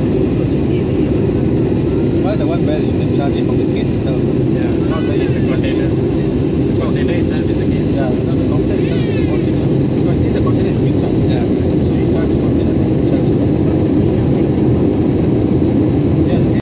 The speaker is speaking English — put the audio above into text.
So easy. Why the one where you can charge it from the